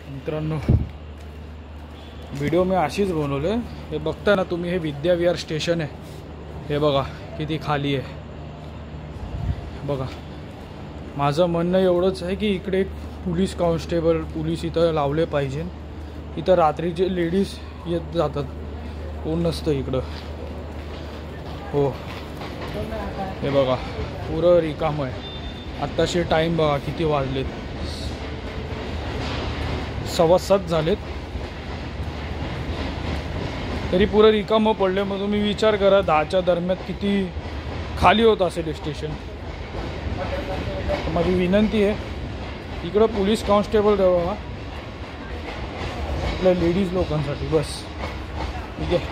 मित्रांनो व्हिडिओ मी अशीच बनवले। हे बघता ना तुम्ही, हे विद्याविहार स्टेशन आहे। हे बघा किती खाली आहे बघा। माझं म्हणणं एवढंच आहे की इकडे एक पोलीस कॉन्स्टेबल पोलीस इथं लावले पाहिजे। इथं रात्रीचे लेडीज येत जातात, कोण नसतं इकडं। हो हे बघा पुरं रिकाम आहे। आत्ताशे टाईम बघा किती वाजलेत, 7:15 झालेत, तरी पुरं रिकामं पडले। मग तुम्ही विचार करा 10च्या दरम्यान किती खाली होत असेल स्टेशन। माझी विनंती आहे इकडं पोलीस कॉन्स्टेबल द्यावा आपल्या लेडीज लोकांसाठी बस, ठीक आहे।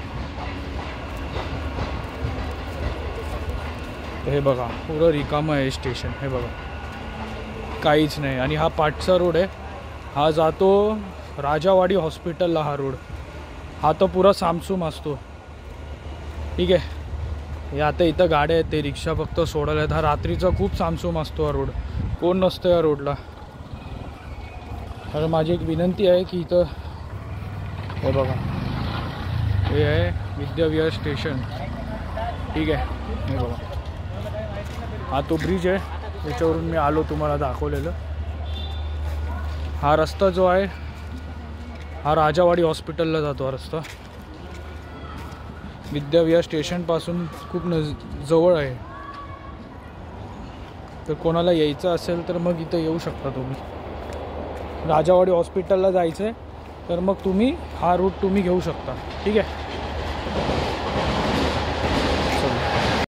हे बघा पुरं रिकामं आहे स्टेशन, हे बघा काहीच नाही। आणि हा पाटचा रोड आहे, हा जातो राजावाडी हॉस्पिटलला। हा रोड हा तर पुरा सामसूम असतो, ठीक आहे। हे आता इथं गाड्या आहेत, ते रिक्षा फक्त सोडायला आहेत। हा रात्रीचा खूप सामसूम असतो हा रोड, कोण नसतं या रोडला। तर माझी एक विनंती आहे की इथं हे बघा, हे आहे विद्याविहार स्टेशन, ठीक आहे। हे बघा हा तो ब्रिज आहे, त्याच्यावरून मी आलो तुम्हाला दाखवलेलं। हा रस्ता जो आहे हा राजावाडी हॉस्पिटलला जातो। हा रस्ता विद्याविहार स्टेशनपासून खूप जवळ आहे। तर कोणाला यायचं असेल तर मग इथं येऊ शकता तुम्ही। राजावाडी हॉस्पिटलला जायचं आहे तर मग तुम्ही हा रूट तुम्ही घेऊ शकता, ठीक आहे।